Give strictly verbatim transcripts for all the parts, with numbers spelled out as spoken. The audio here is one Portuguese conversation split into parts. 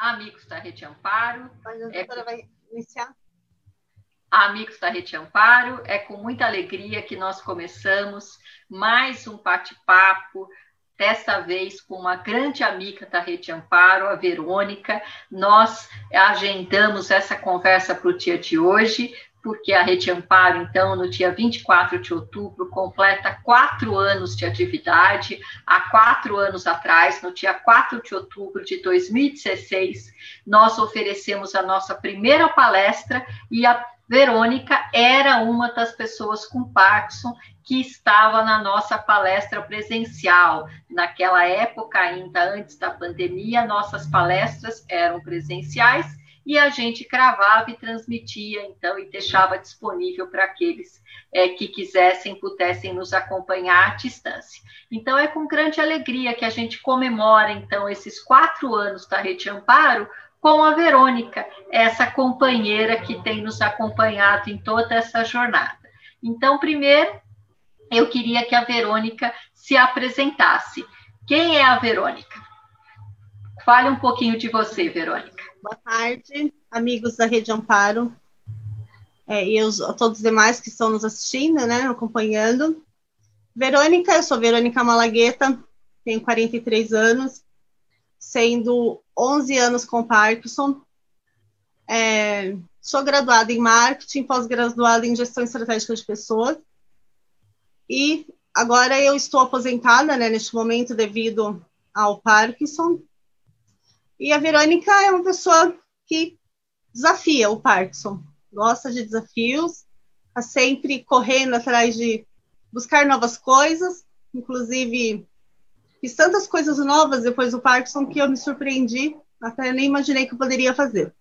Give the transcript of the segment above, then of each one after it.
Amigos da Rede Amparo. A doutora é... vai iniciar? Amigos da Rede Amparo, é com muita alegria que nós começamos mais um bate-papo, desta vez com uma grande amiga da Rede Amparo, a Verônica. Nós agendamos essa conversa para o dia de hoje, porque a Rede Amparo, então, no dia vinte e quatro de outubro, completa quatro anos de atividade. Há quatro anos atrás, no dia quatro de outubro de dois mil e dezesseis, nós oferecemos a nossa primeira palestra e a Verônica era uma das pessoas com Parkinson que estava na nossa palestra presencial. Naquela época, ainda antes da pandemia, nossas palestras eram presenciais e a gente gravava e transmitia, então, e deixava disponível para aqueles é, que quisessem, pudessem nos acompanhar à distância. Então, é com grande alegria que a gente comemora, então, esses quatro anos da Rede Amparo com a Verônica, essa companheira que tem nos acompanhado em toda essa jornada. Então, primeiro, eu queria que a Verônica se apresentasse. Quem é a Verônica? Fale um pouquinho de você, Verônica. Boa tarde, amigos da Rede Amparo, é, e os, todos os demais que estão nos assistindo, né, acompanhando. Verônica, eu sou Verônica Malagueta, tenho quarenta e três anos, sendo onze anos com Parkinson. É, sou graduada em marketing, pós-graduada em gestão estratégica de pessoas. E agora eu estou aposentada, né, neste momento, devido ao Parkinson. E a Verônica é uma pessoa que desafia o Parkinson, gosta de desafios, está sempre correndo atrás de buscar novas coisas, inclusive fiz tantas coisas novas depois do Parkinson que eu me surpreendi, até nem imaginei que eu poderia fazer.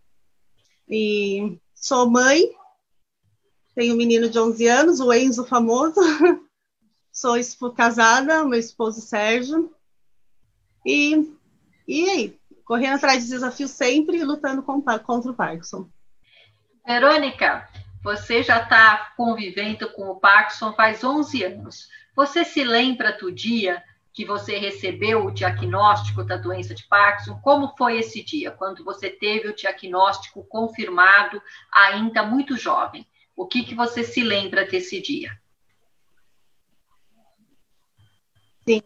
E sou mãe, tenho um menino de onze anos, o Enzo famoso, sou casada, meu esposo Sérgio, e, e aí, correndo atrás de desafios sempre e lutando contra o Parkinson. Verônica, você já está convivendo com o Parkinson faz onze anos. Você se lembra do dia que você recebeu o diagnóstico da doença de Parkinson? Como foi esse dia, quando você teve o diagnóstico confirmado, ainda muito jovem? O que, que você se lembra desse dia? Sim.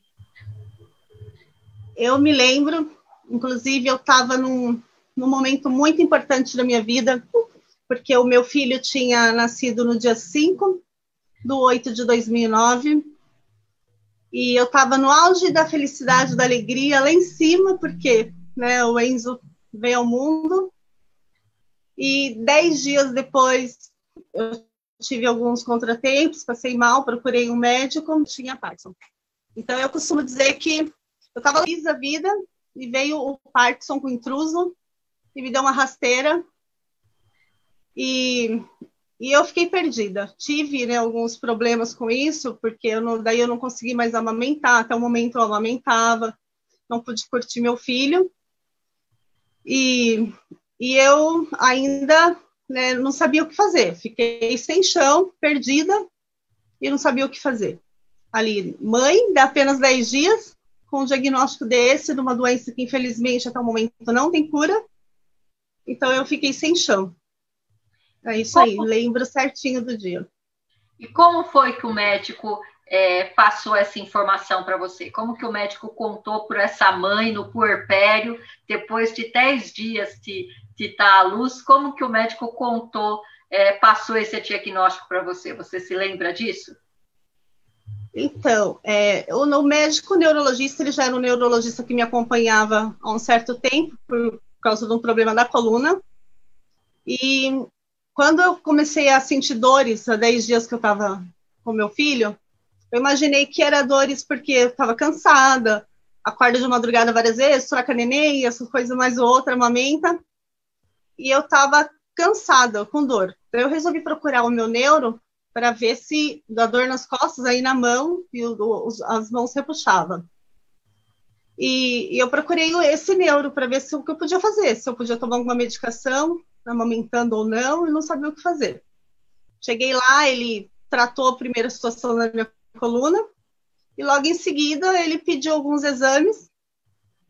Eu me lembro, inclusive eu estava num, num momento muito importante da minha vida, porque o meu filho tinha nascido no dia cinco de oito de dois mil e nove, e eu estava no auge da felicidade, da alegria, lá em cima, porque, né, o Enzo veio ao mundo. E dez dias depois, eu tive alguns contratempos, passei mal, procurei um médico, tinha Parkinson. Então, eu costumo dizer que eu estava feliz da vida e veio o Parkinson com intruso e me deu uma rasteira. E... E eu fiquei perdida. Tive, né, alguns problemas com isso, porque eu não, daí eu não consegui mais amamentar. Até o momento eu amamentava, não pude curtir meu filho. E, e eu ainda, né, não sabia o que fazer. Fiquei sem chão, perdida, e não sabia o que fazer. Ali, mãe de apenas dez dias, com um diagnóstico desse, de uma doença que infelizmente até o momento não tem cura. Então eu fiquei sem chão. É isso aí, como... lembro certinho do dia. E como foi que o médico é, passou essa informação para você? Como que o médico contou para essa mãe no puerpério, depois de dez dias de, de estar à luz, como que o médico contou, é, passou esse diagnóstico para você? Você se lembra disso? Então, é, o, o médico neurologista, ele já era um neurologista que me acompanhava há um certo tempo, por causa de um problema da coluna. E quando eu comecei a sentir dores, há dez dias que eu estava com meu filho, eu imaginei que era dores porque eu estava cansada, acordo de madrugada várias vezes, troca neném, essa coisa mais ou outra, amamenta, e eu estava cansada, com dor. Então, eu resolvi procurar o meu neuro para ver se da dor nas costas, aí na mão, e o, os, as mãos repuxavam. E, e eu procurei esse neuro para ver se, o que eu podia fazer, se eu podia tomar alguma medicação, amamentando ou não, e não sabia o que fazer. Cheguei lá, ele tratou a primeira situação da minha coluna, e logo em seguida ele pediu alguns exames,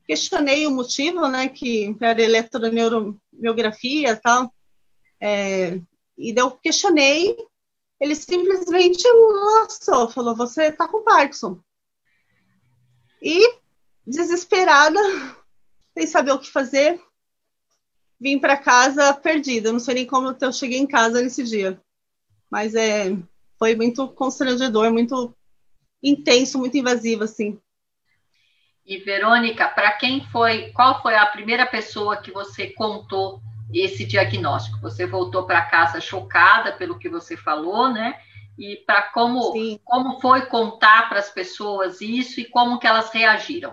questionei o motivo, né, que era eletroneuromiografia e tal, é, e eu questionei, ele simplesmente lançou, falou, você está com Parkinson. E, desesperada, sem saber o que fazer, vim para casa perdida. Não sei nem como eu cheguei em casa nesse dia. Mas é, foi muito constrangedor, muito intenso, muito invasivo, assim. E, Verônica, para quem foi, qual foi a primeira pessoa que você contou esse diagnóstico? Você voltou para casa chocada pelo que você falou, né? E para como, como foi contar para as pessoas isso e como que elas reagiram?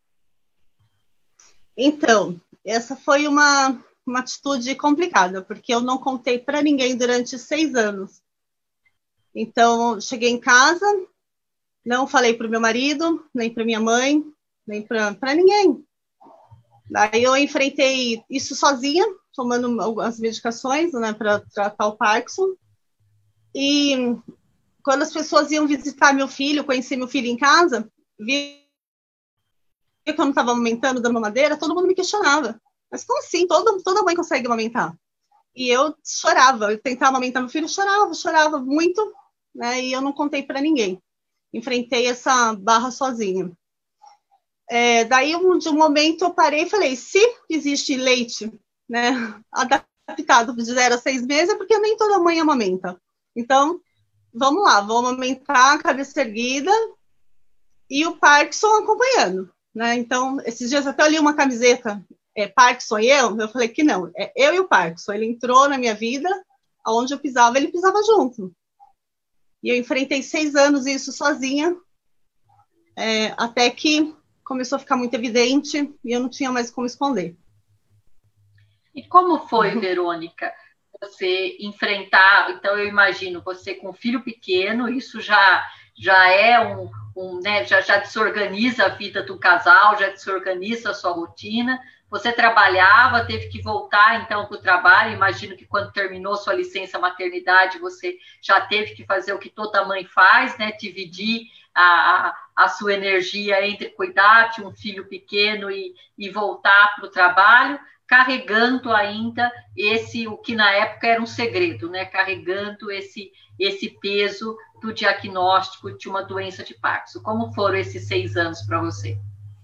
Então, essa foi uma, uma atitude complicada, porque eu não contei para ninguém durante seis anos. Então, cheguei em casa, não falei para o meu marido, nem para minha mãe, nem para ninguém. Daí eu enfrentei isso sozinha, tomando as medicações, né, para tratar o Parkinson. E quando as pessoas iam visitar meu filho, conhecer meu filho em casa, vi que eu não estava amamentando, dando mamadeira, todo mundo me questionava. Mas como assim? Toda, toda mãe consegue amamentar. E eu chorava, eu tentava amamentar meu filho, chorava, chorava muito, né? E eu não contei para ninguém. Enfrentei essa barra sozinha. É, daí, um, de um momento, eu parei e falei, se existe leite, né, adaptado de zero a seis meses, é porque nem toda mãe amamenta. Então, vamos lá, vamos amamentar, cabeça erguida, e o Parkinson acompanhando, né? Então, esses dias até eu li uma camiseta, é, Parkinson e eu, eu falei que não, é eu e o Parkinson. Ele entrou na minha vida, aonde eu pisava, ele pisava junto. E eu enfrentei seis anos isso sozinha, é, até que começou a ficar muito evidente e eu não tinha mais como esconder. E como foi, uhum. Verônica, você enfrentar, então eu imagino, você com um filho pequeno, isso já, já é um, um né, já, já desorganiza a vida do casal, já desorganiza a sua rotina, você trabalhava, teve que voltar então para o trabalho, imagino que quando terminou sua licença maternidade, você já teve que fazer o que toda mãe faz, né, dividir a, a sua energia entre cuidar de um filho pequeno e, e voltar para o trabalho, carregando ainda esse, o que na época era um segredo, né? Carregando esse, esse peso do diagnóstico de uma doença de Parkinson. Como foram esses seis anos para você?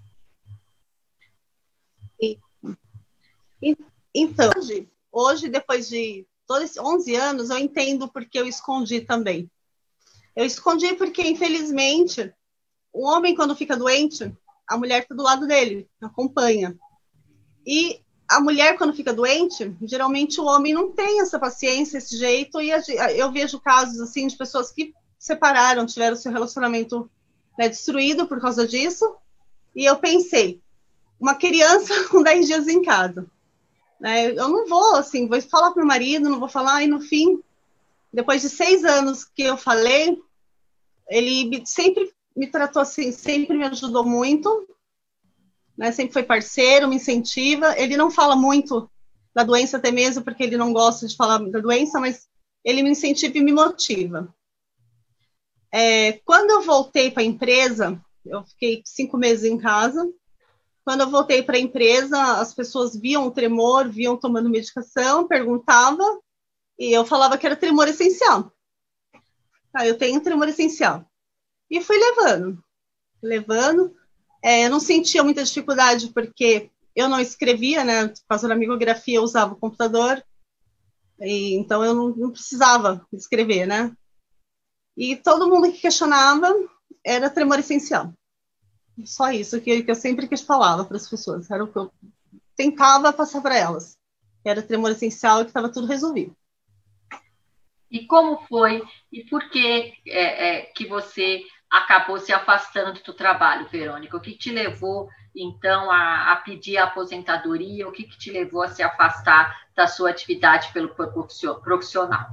Então, hoje, hoje, depois de todos esses onze anos, eu entendo porque eu escondi também. Eu escondi porque, infelizmente, o homem, quando fica doente, a mulher está do lado dele, acompanha. E a mulher, quando fica doente, geralmente o homem não tem essa paciência, esse jeito, e eu vejo casos assim de pessoas que separaram, tiveram seu relacionamento, né, destruído por causa disso, e eu pensei, uma criança com dez dias em casa, né, eu não vou, assim, vou falar para o marido, não vou falar, e no fim, depois de seis anos que eu falei, ele sempre me tratou assim, sempre me ajudou muito, né, sempre foi parceiro, me incentiva. Ele não fala muito da doença até mesmo porque ele não gosta de falar da doença, mas ele me incentiva e me motiva. É, quando eu voltei para a empresa, eu fiquei cinco meses em casa. Quando eu voltei para a empresa, as pessoas viam o tremor, viam tomando medicação, perguntavam, e eu falava que era tremor essencial. Ah, eu tenho tremor essencial. E fui levando, levando. É, eu não sentia muita dificuldade, porque eu não escrevia, né? Por causa da micografia, eu usava o computador, e, então eu não, não precisava escrever, né? E todo mundo que questionava era tremor essencial. Só isso que, que eu sempre que falava para as pessoas, era o que eu tentava passar para elas. Era tremor essencial e que estava tudo resolvido. E como foi, e por que é, é, que você acabou se afastando do trabalho, Verônica? O que te levou, então, a, a pedir a aposentadoria? O que, que te levou a se afastar da sua atividade pelo profissional?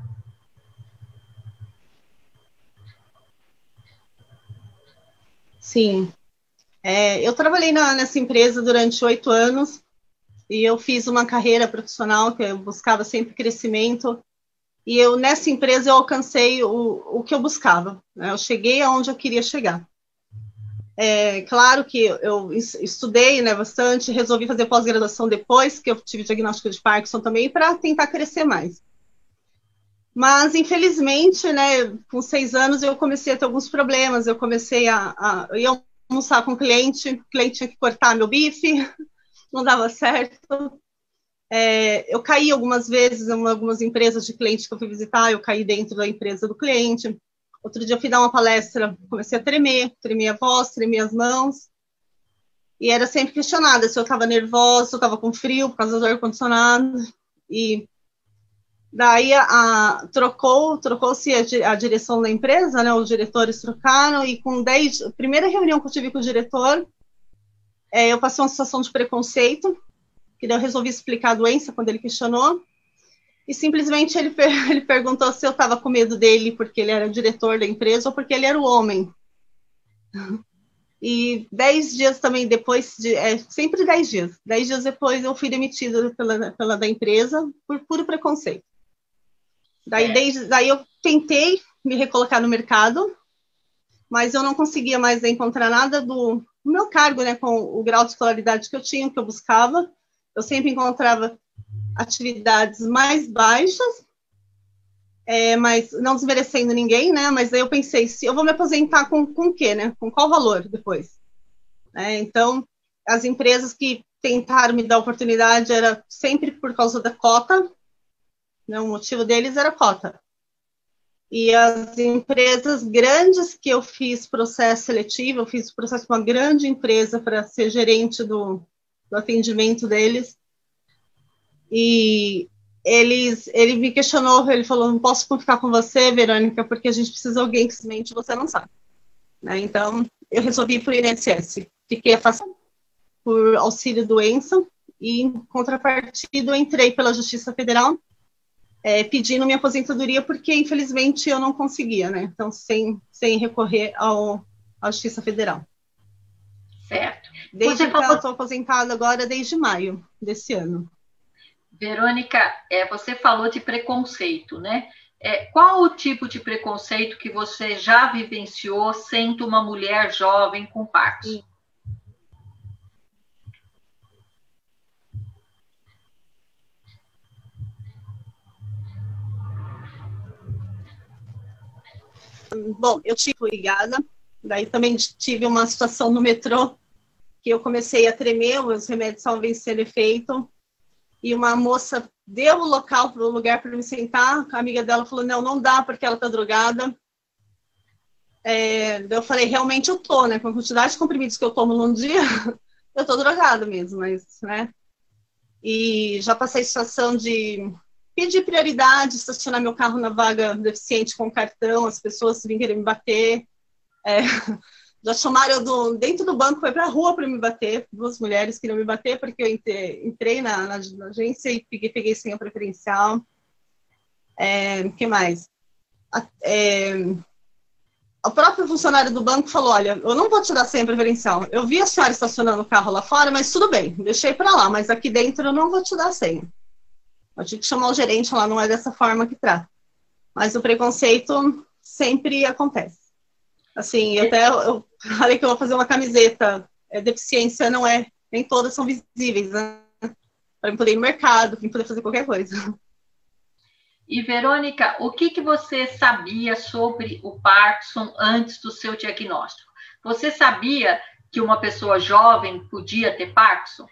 Sim. É, eu trabalhei na, nessa empresa durante oito anos e eu fiz uma carreira profissional que eu buscava sempre crescimento. E eu, nessa empresa, eu alcancei o, o que eu buscava, né? Eu cheguei aonde eu queria chegar. É, claro que eu estudei, né, bastante, resolvi fazer pós-graduação depois que eu tive diagnóstico de Parkinson também, para tentar crescer mais. Mas, infelizmente, né, com seis anos eu comecei a ter alguns problemas, eu comecei a, a eu ia almoçar com o cliente, o cliente tinha que cortar meu bife, não dava certo. É, eu caí algumas vezes em algumas empresas de cliente que eu fui visitar, eu caí dentro da empresa do cliente. Outro dia eu fui dar uma palestra, comecei a tremer, tremer a voz, tremer as mãos, e era sempre questionada se eu estava nervosa, se eu estava com frio por causa do ar-condicionado, e daí a, a, trocou, trocou-se a, a direção da empresa, né, os diretores trocaram, e com dez, a primeira reunião que eu tive com o diretor, é, eu passei uma situação de preconceito, que daí eu resolvi explicar a doença quando ele questionou, e simplesmente ele, ele perguntou se eu estava com medo dele porque ele era o diretor da empresa ou porque ele era o homem. E dez dias também depois, de, é, sempre dez dias, dez dias depois eu fui demitida pela, pela da empresa por puro preconceito. Daí, desde, daí eu tentei me recolocar no mercado, mas eu não conseguia mais encontrar nada do, do meu cargo, né, com o grau de escolaridade que eu tinha, que eu buscava. Eu sempre encontrava atividades mais baixas, é, mas não desmerecendo ninguém, né? Mas aí eu pensei, se eu vou me aposentar com, com o quê, né? Com qual valor depois? É, então, as empresas que tentaram me dar oportunidade era sempre por causa da cota, né? O motivo deles era cota. E as empresas grandes que eu fiz processo seletivo, eu fiz processo com uma grande empresa para ser gerente do, do atendimento deles, e eles, ele me questionou, ele falou, não posso ficar com você, Verônica, porque a gente precisa de alguém que simplesmente você não sabe. Né? Então, eu resolvi ir para o I N S S. Fiquei afastada por auxílio-doença e, em contrapartida, eu entrei pela Justiça Federal é, pedindo minha aposentadoria porque, infelizmente, eu não conseguia, né? Então, sem, sem recorrer ao, à Justiça Federal. Certo. Desde você então, falou... eu estou aposentada agora desde maio desse ano. Verônica, é, você falou de preconceito, né? É, qual o tipo de preconceito que você já vivenciou sendo uma mulher jovem com Parkinson? Bom, eu tive ligada, daí também tive uma situação no metrô que eu comecei a tremer, os remédios estavam vencendo efeito, e uma moça deu o local, o lugar para me sentar, a amiga dela falou, não, não dá porque ela está drogada. É, eu falei, realmente eu tô, né, com a quantidade de comprimidos que eu tomo num dia, eu tô drogada mesmo, mas, né, e já passei situação de pedir prioridade, estacionar meu carro na vaga deficiente com cartão, as pessoas vêm querer me bater, é, já chamaram eu do, dentro do banco, foi para a rua para me bater, duas mulheres queriam me bater porque eu entrei, entrei na, na, na agência e peguei, peguei senha preferencial. É, o que mais? A, é, o próprio funcionário do banco falou, olha, eu não vou te dar senha preferencial, eu vi a senhora estacionando o carro lá fora, mas tudo bem, deixei para lá, mas aqui dentro eu não vou te dar senha. Eu tive que chamar o gerente lá, não é dessa forma que trata. Mas o preconceito sempre acontece. Assim, até eu falei que eu vou fazer uma camiseta, é, deficiência não é, nem todas são visíveis, né? Para poder ir no mercado, para poder fazer qualquer coisa. E, Verônica, o que, que você sabia sobre o Parkinson antes do seu diagnóstico? Você sabia que uma pessoa jovem podia ter Parkinson?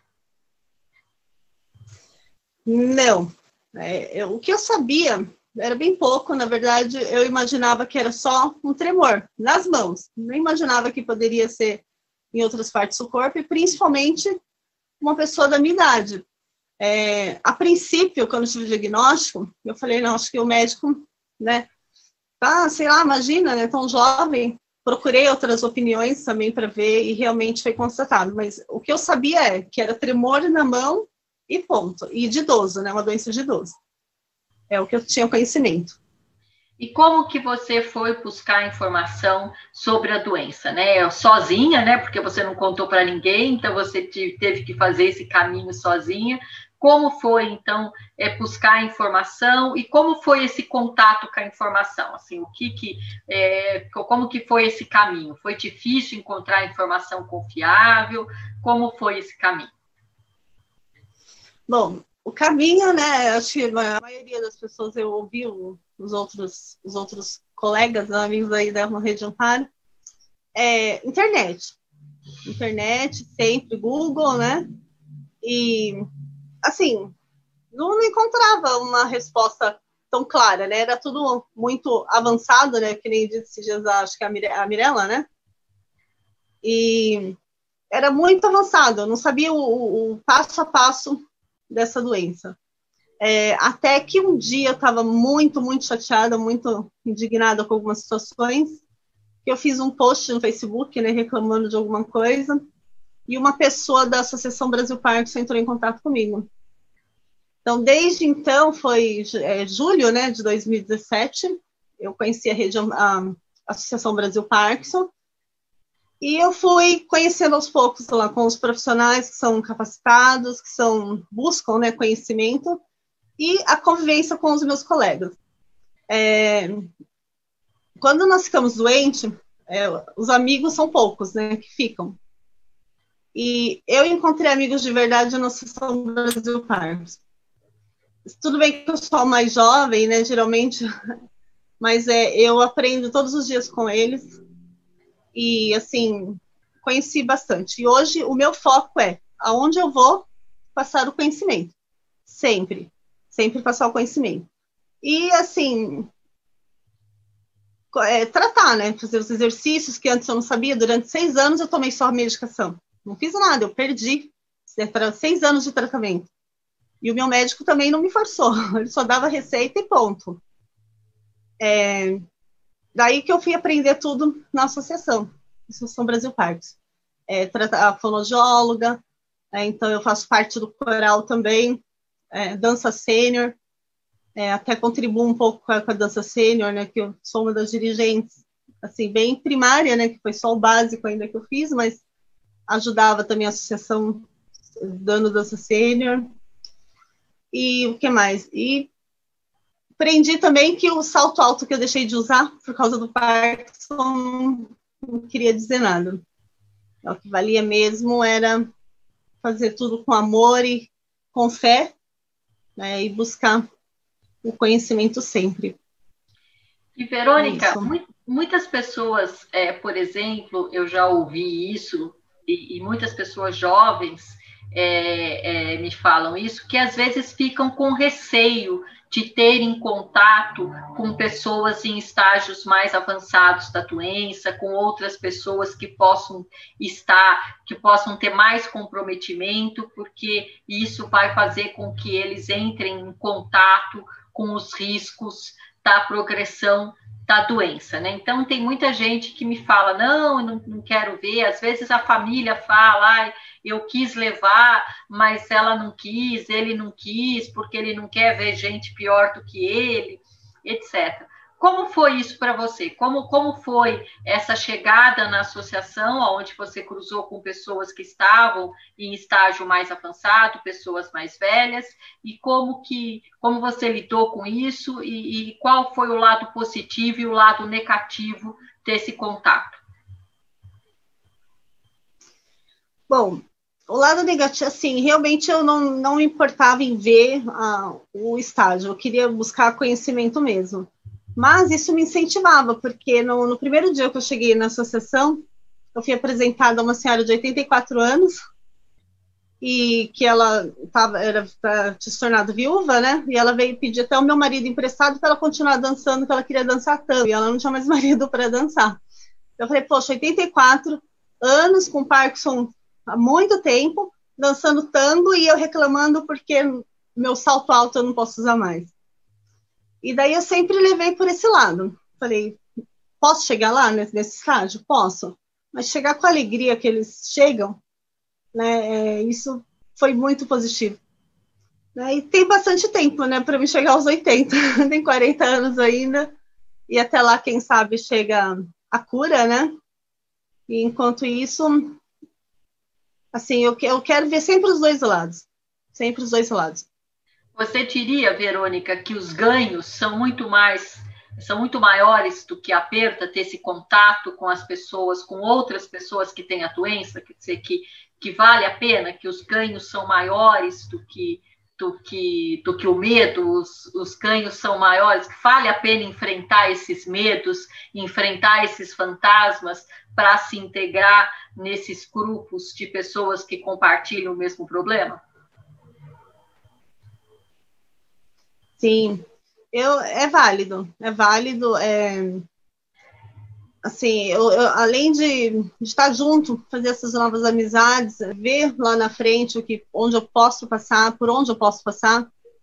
Não. É, eu, o que eu sabia era bem pouco, na verdade, eu imaginava que era só um tremor nas mãos. Não imaginava que poderia ser em outras partes do corpo, e principalmente uma pessoa da minha idade. É, a princípio, quando eu tive o diagnóstico, eu falei, não, acho que o médico, né, tá, sei lá, imagina, né, tão jovem. Procurei outras opiniões também para ver e realmente foi constatado. Mas o que eu sabia é que era tremor na mão e ponto. E de idoso, né, uma doença de idoso. É o que eu tinha conhecimento. E como que você foi buscar informação sobre a doença, né? Sozinha, né? Porque você não contou para ninguém, então você teve que fazer esse caminho sozinha. como foi, então, é, buscar a informação e como foi esse contato com a informação? Assim, o que que, é, como que foi esse caminho? Foi difícil encontrar informação confiável? Como foi esse caminho? Bom, o caminho, né? Acho que a maioria das pessoas eu ouvi os outros, os outros colegas, amigos aí da Rede Amparo, é internet. Internet, sempre, Google, né? E, assim, não encontrava uma resposta tão clara, né? Era tudo muito avançado, né? Que nem disse, acho que a Mirella, né? E era muito avançado, eu não sabia o, o passo a passo dessa doença. É, até que um dia eu estava muito, muito chateada, muito indignada com algumas situações, que eu fiz um post no Facebook, né, reclamando de alguma coisa, e uma pessoa da Associação Brasil Parkinson entrou em contato comigo. Então, desde então, foi é, julho, né, de dois mil e dezessete, eu conheci a, rede, a Associação Brasil Parkinson, e eu fui conhecendo aos poucos lá com os profissionais que são capacitados, que são, buscam, né, conhecimento, e a convivência com os meus colegas. É, quando nós ficamos doentes, é, os amigos são poucos, né, que ficam. E eu encontrei amigos de verdade na Associação Brasil Parkinson. Tudo bem que eu sou mais jovem, né, geralmente, mas é, eu aprendo todos os dias com eles. E, assim, conheci bastante. E hoje o meu foco é aonde eu vou passar o conhecimento. Sempre. Sempre passar o conhecimento. E, assim, é, tratar, né? Fazer os exercícios que antes eu não sabia. Durante seis anos eu tomei só a medicação. Não fiz nada, eu perdi seis anos de tratamento. E o meu médico também não me forçou. Ele só dava receita e ponto. É... Daí que eu fui aprender tudo na associação, Associação Brasil Parkinson. É, a fonoaudióloga, é, então eu faço parte do coral também, é, dança sênior, é, até contribuo um pouco com a, com a dança sênior, né, que eu sou uma das dirigentes, assim, bem primária, né, que foi só o básico ainda que eu fiz, mas ajudava também a associação dando dança sênior. E o que mais? E aprendi também que o salto alto que eu deixei de usar por causa do Parkinson não queria dizer nada. O que valia mesmo era fazer tudo com amor e com fé, né, e buscar o conhecimento sempre. E, Verônica, é muitas pessoas, é, por exemplo, eu já ouvi isso, e, e muitas pessoas jovens é, é, me falam isso, que às vezes ficam com receio de terem contato com pessoas em estágios mais avançados da doença, com outras pessoas que possam estar, que possam ter mais comprometimento, porque isso vai fazer com que eles entrem em contato com os riscos da progressão da doença, né? Então, tem muita gente que me fala, não, eu não, não quero ver, às vezes a família fala, ah, eu quis levar, mas ela não quis, ele não quis, porque ele não quer ver gente pior do que ele, etcétera. Como foi isso para você? Como, como foi essa chegada na associação, onde você cruzou com pessoas que estavam em estágio mais avançado, pessoas mais velhas, e como, que, como você lidou com isso, e, e qual foi o lado positivo e o lado negativo desse contato? Bom, o lado negativo, assim, realmente eu não, não me importava em ver uh, o estágio, eu queria buscar conhecimento mesmo. Mas isso me incentivava, porque no, no primeiro dia que eu cheguei na associação, eu fui apresentada a uma senhora de oitenta e quatro anos, e que ela tava, era tinha se tornado viúva, né? E ela veio pedir até o meu marido emprestado para ela continuar dançando, que ela queria dançar tango, e ela não tinha mais marido para dançar. Eu falei, poxa, oitenta e quatro anos com Parkinson há muito tempo, dançando tango, e eu reclamando porque meu salto alto eu não posso usar mais. E daí eu sempre levei por esse lado. Falei, posso chegar lá nesse, nesse estágio? Posso. Mas chegar com a alegria que eles chegam, né, é, isso foi muito positivo. Né, e tem bastante tempo, né, para me chegar aos oitenta. Tem quarenta anos ainda. E até lá, quem sabe, chega a cura, né? E enquanto isso, assim, eu, eu quero ver sempre os dois lados. Sempre os dois lados. Você diria, Verônica, que os ganhos são muito mais, são muito maiores do que a perda, ter esse contato com as pessoas, com outras pessoas que têm a doença, quer dizer, que, que vale a pena, que os ganhos são maiores do que, do que, do que o medo, os, os ganhos são maiores, que vale a pena enfrentar esses medos, enfrentar esses fantasmas para se integrar nesses grupos de pessoas que compartilham o mesmo problema? Sim, eu, é válido, é válido, é, assim, eu, eu, além de, de estar junto, fazer essas novas amizades, ver lá na frente o que, onde eu posso passar, por onde eu posso passar,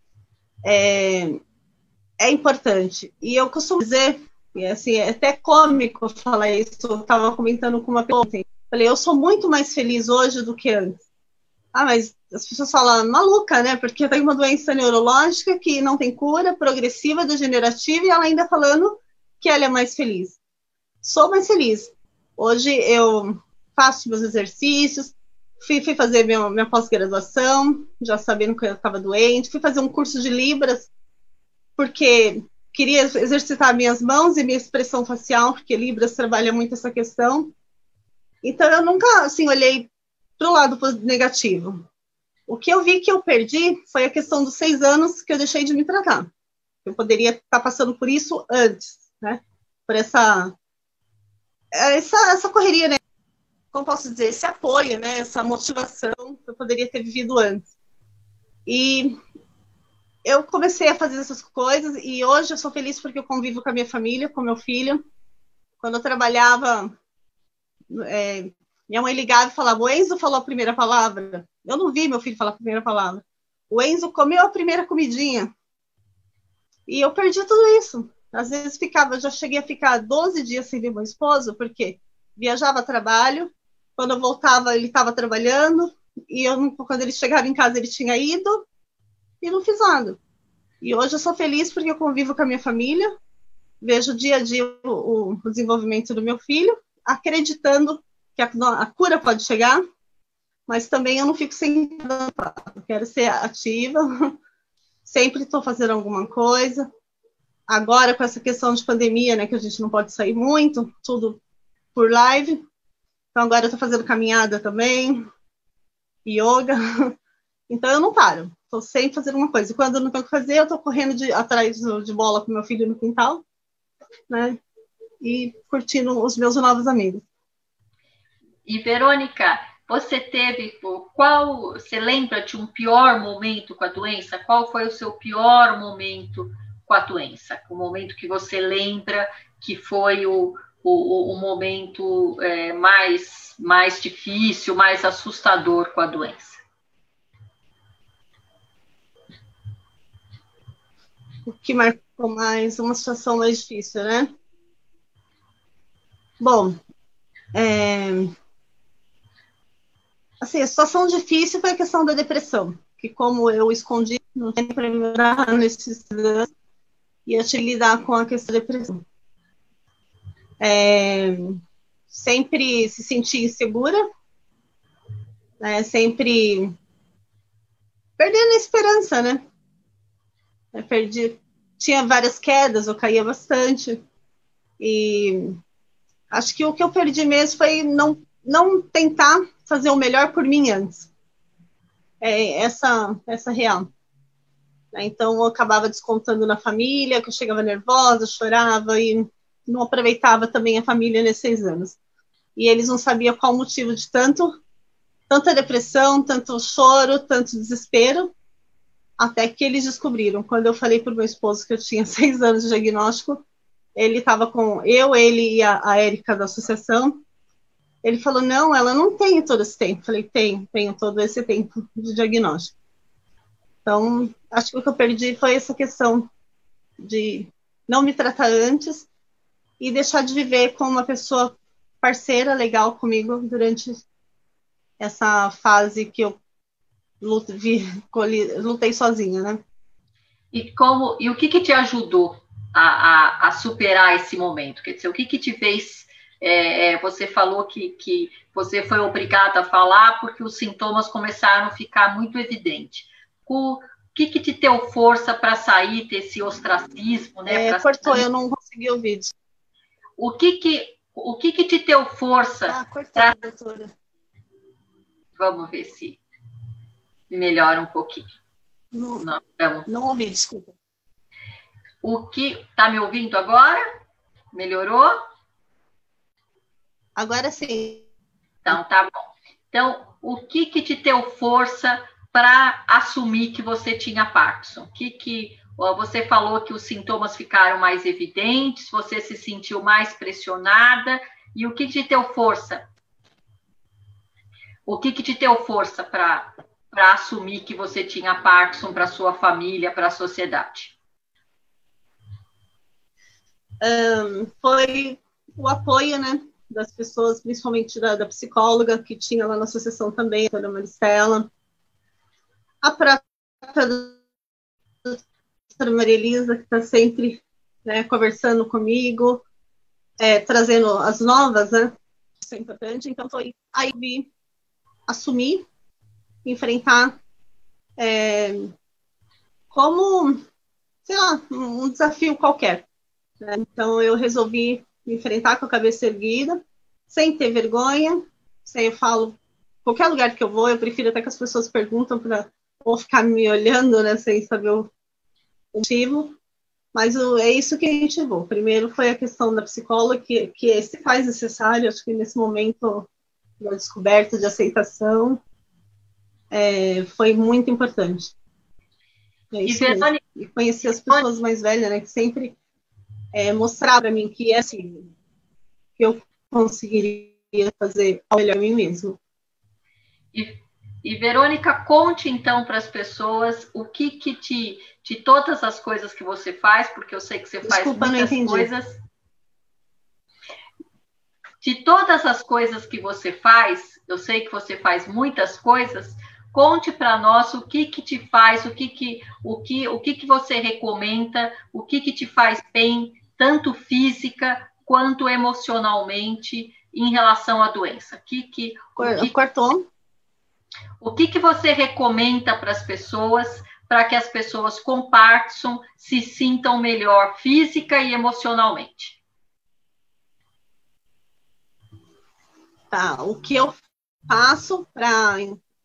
é, é importante. E eu costumo dizer, e assim, é até cômico falar isso, eu estava comentando com uma pessoa, falei, eu sou muito mais feliz hoje do que antes. Ah, mas as pessoas falam, maluca, né? Porque eu tenho uma doença neurológica que não tem cura, progressiva, degenerativa, e ela ainda falando que ela é mais feliz. Sou mais feliz. Hoje eu faço meus exercícios, fui, fui fazer minha, minha pós-graduação, já sabendo que eu estava doente, fui fazer um curso de Libras, porque queria exercitar minhas mãos e minha expressão facial, porque Libras trabalha muito essa questão. Então eu nunca, assim, olhei para o lado negativo. O que eu vi que eu perdi foi a questão dos seis anos que eu deixei de me tratar. Eu poderia estar passando por isso antes, né? Por essa, essa, essa correria, né? Como posso dizer? Esse apoio, né? Essa motivação que eu poderia ter vivido antes. E eu comecei a fazer essas coisas e hoje eu sou feliz porque eu convivo com a minha família, com meu filho. Quando eu trabalhava... É, minha mãe ligava e falava, o Enzo falou a primeira palavra. Eu não vi meu filho falar a primeira palavra. O Enzo comeu a primeira comidinha. E eu perdi tudo isso. Às vezes ficava, já cheguei a ficar doze dias sem ver meu esposo, porque viajava a trabalho. Quando eu voltava, ele estava trabalhando. E eu, quando ele chegava em casa, ele tinha ido. E não fiz nada. E hoje eu sou feliz porque eu convivo com a minha família. Vejo dia a dia o, o desenvolvimento do meu filho, acreditando que a, a cura pode chegar, mas também eu não fico sem nada. Eu quero ser ativa, sempre estou fazendo alguma coisa. Agora, com essa questão de pandemia, né, que a gente não pode sair muito, tudo por live. Então, agora eu estou fazendo caminhada também, yoga. Então, eu não paro. Estou sempre fazendo uma coisa. E quando eu não tenho o que fazer, eu estou correndo de, atrás de bola com meu filho no quintal, né, e curtindo os meus novos amigos. E, Verônica, você teve, qual, você lembra de um pior momento com a doença? Qual foi o seu pior momento com a doença? O momento que você lembra que foi o, o, o momento é, mais, mais difícil, mais assustador com a doença? O que marcou mais, uma situação mais difícil, né? Bom, é... assim, a situação difícil foi a questão da depressão, que como eu escondi, não tem para melhorar nesses anos, e eu tive que lidar com a questão da depressão. É... Sempre se sentir insegura, né? Sempre perdendo a esperança, né? Eu perdi, tinha várias quedas, eu caía bastante, e acho que o que eu perdi mesmo foi não, não tentar fazer o melhor por mim antes. É essa, essa real. Então, eu acabava descontando na família, que eu chegava nervosa, chorava e não aproveitava também a família nesses seis anos. E eles não sabiam qual o motivo de tanto, tanta depressão, tanto choro, tanto desespero, até que eles descobriram. Quando eu falei para o meu esposo que eu tinha seis anos de diagnóstico, ele estava com eu, ele e a, a Érica da associação. Ele falou, não, ela não tem todo esse tempo. Eu falei, tenho, tenho todo esse tempo de diagnóstico. Então, acho que o que eu perdi foi essa questão de não me tratar antes e deixar de viver com uma pessoa parceira, legal comigo durante essa fase que eu lutei, lutei sozinha, né? E, como, e o que, que te ajudou a, a, a superar esse momento? Quer dizer, o que, que te fez... É, você falou que, que você foi obrigada a falar porque os sintomas começaram a ficar muito evidentes. O que que te deu força para sair desse ostracismo, né? É, cortou, sair... eu não consegui ouvir. O que que, o que que te deu força? Ah, cortou, pra... doutora. Vamos ver se melhora um pouquinho. Não, não, vamos... não ouvi, desculpa. O que... Tá me ouvindo agora? Melhorou? Agora sim. Então, tá bom. Então, o que que te deu força para assumir que você tinha Parkinson? O que que... Você falou que os sintomas ficaram mais evidentes, você se sentiu mais pressionada, e o que te deu força? O que que te deu força para para assumir que você tinha Parkinson para sua família, para a sociedade? Um, foi o apoio, né, das pessoas, principalmente da, da psicóloga que tinha lá na associação também, a doutora Maristela, a própria doutora Maria Elisa, que está sempre, né, conversando comigo, é, trazendo as novas, né, isso é importante. Então foi aí vi assumir, enfrentar é, como, sei lá, um desafio qualquer. Né? Então eu resolvi me enfrentar com a cabeça erguida, sem ter vergonha, sem eu falo, qualquer lugar que eu vou, eu prefiro até que as pessoas perguntam para ou ficar me olhando, né, sem saber o motivo, mas o, é isso que a gente levou. Primeiro foi a questão da psicóloga, que, que se faz necessário, acho que nesse momento da descoberta, de aceitação, é, foi muito importante. É isso e, mesmo. E conhecer as pessoas mais velhas, né, que sempre é, mostraram para mim que, assim, que eu conseguiria fazer ao melhor a mim mesmo. E, e Verônica, conte então para as pessoas o que que te, de todas as coisas que você faz, porque eu sei que você Desculpa, faz muitas coisas. De todas as coisas que você faz, eu sei que você faz muitas coisas. Conte para nós o que que te faz, o que que o que o que que você recomenda, o que que te faz bem, tanto física quanto emocionalmente em relação à doença. Que que o que, Cortou? O que que você recomenda para as pessoas, para que as pessoas com Parkinson se sintam melhor física e emocionalmente? Tá, o que eu faço para...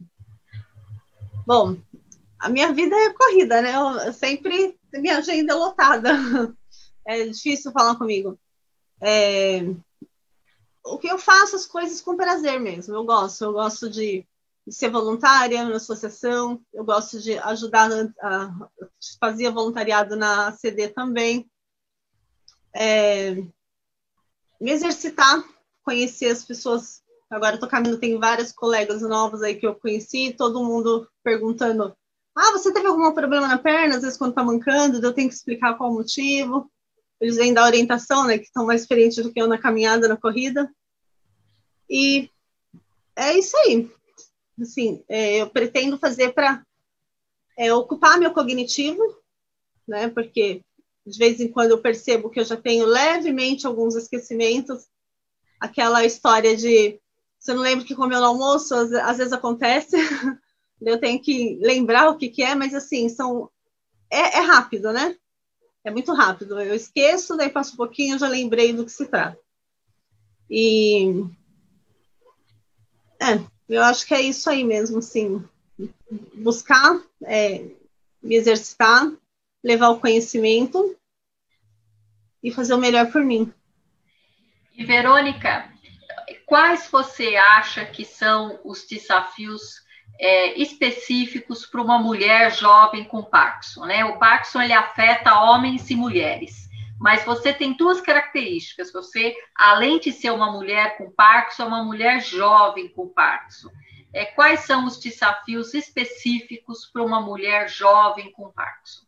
Bom, a minha vida é corrida, né? Eu sempre, minha agenda é lotada. É difícil falar comigo. É... O que eu faço, as coisas com prazer mesmo. Eu gosto, eu gosto de, de ser voluntária na associação, eu gosto de ajudar, a, fazia voluntariado na A C D também. É... Me exercitar, conhecer as pessoas. Agora eu tô caminhando, tem vários colegas novos aí que eu conheci, todo mundo perguntando: ah, você teve algum problema na perna? Às vezes quando tá mancando, eu tenho que explicar qual o motivo. Eles vêm dar orientação, né, que estão mais experientes do que eu na caminhada, na corrida. E é isso aí. Assim, é, eu pretendo fazer para é, ocupar meu cognitivo, né, porque de vez em quando eu percebo que eu já tenho levemente alguns esquecimentos. Aquela história de você não lembra que comeu no almoço, às, às vezes acontece, eu tenho que lembrar o que, que é, mas assim, são, é, é rápido, né? É muito rápido. Eu esqueço, daí passo um pouquinho, eu já lembrei do que se trata. E é, eu acho que é isso aí mesmo, assim, buscar, é, me exercitar, levar o conhecimento e fazer o melhor por mim. E Verônica, quais você acha que são os desafios é, específicos para uma mulher jovem com Parkinson, né? O Parkinson ele afeta homens e mulheres, mas você tem duas características. Você, além de ser uma mulher com Parkinson, é uma mulher jovem com Parkinson. É, quais são os desafios específicos para uma mulher jovem com Parkinson?